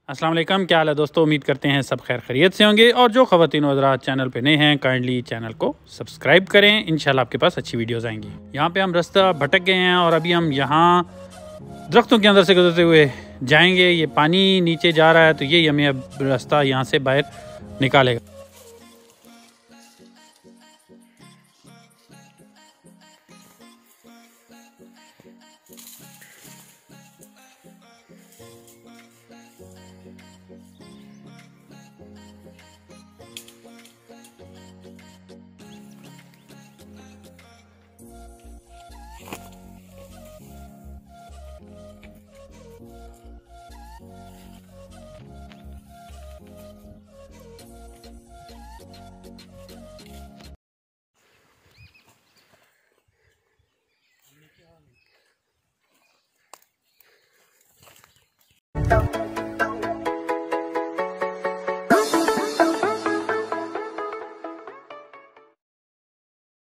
अस्सलाम वालेकुम, क्या हाल है दोस्तों। उम्मीद करते हैं सब खैर खैरियत से होंगे। और जो ख़वातीन हज़रात चैनल पे नए हैं काइंडली चैनल को सब्सक्राइब करें। इंशाल्लाह आपके पास अच्छी वीडियोस आएंगी। यहाँ पे हम रास्ता भटक गए हैं और अभी हम यहाँ दरख्तों के अंदर से गुजरते हुए जाएंगे। ये पानी नीचे जा रहा है तो यही हमें अब रास्ता यहाँ से बाहर निकालेगा।